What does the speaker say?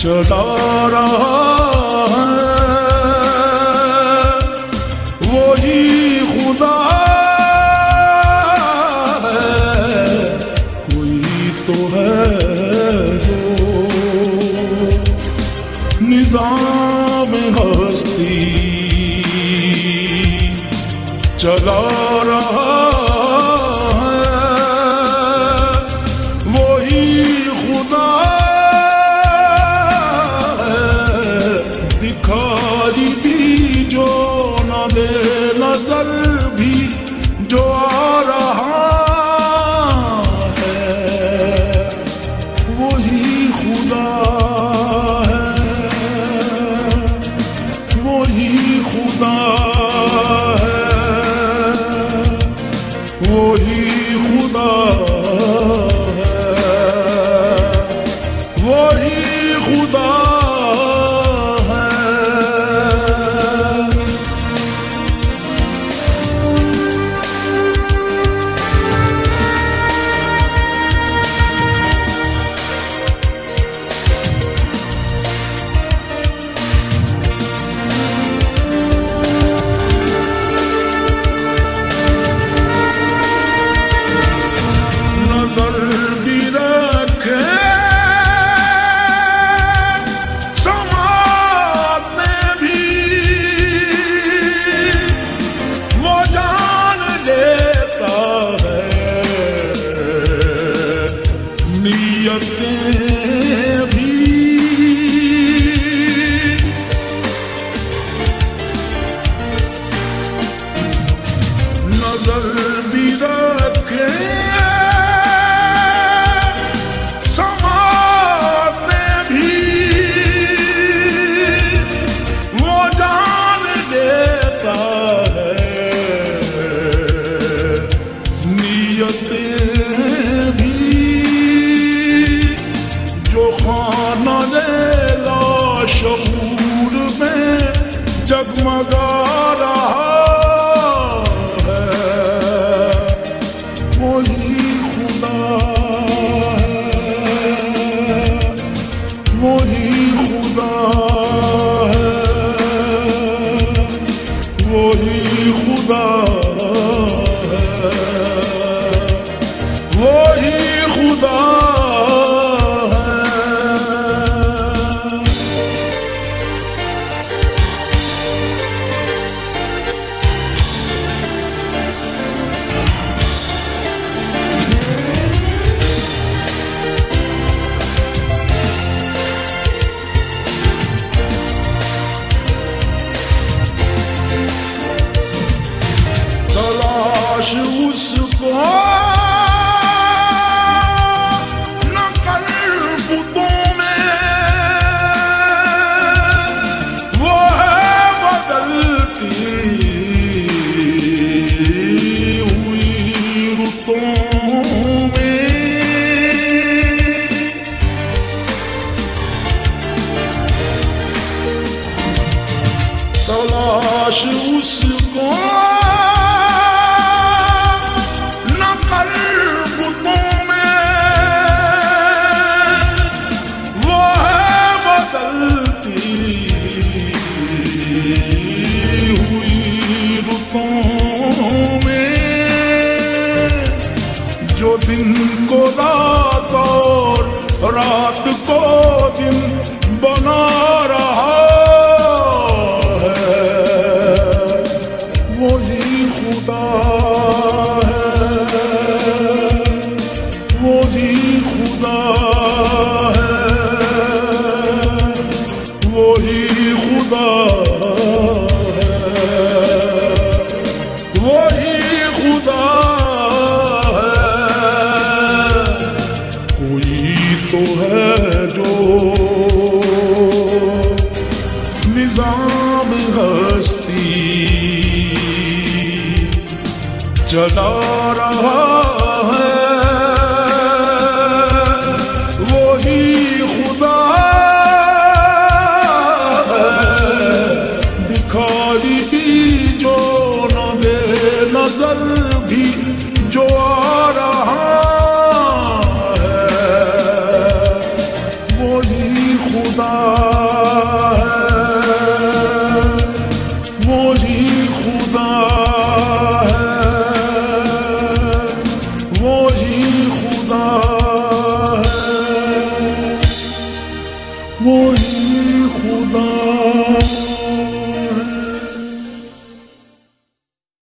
चला रहा है, वही खुदा है। कोई तो है जो निज़ाम हस्ती चला रहा है, वही खुदा दिखाई भी जो न दे नजर भी जो आ रहा है, वही खुदा है, वही खुदा है, वही खुदा है, वही खुदा। नजर भी रखे समाते भी, वो जान देता है नियतें भी, जो खाना लेला शऊर में जगमगा रहा वही खुदा है, वही खुदा है, वही खुदा है, वही खुदा है। उसको न कर बुतों में, वो है बदलती हुई रुतों में। तलाश उसको जो दिन को रात और रात को दिन बना रहा है, वही खुदा है, वही खुदा है, वही खुदा है, वही खुदा तो है जो निज़ाम हस्ती चला रहा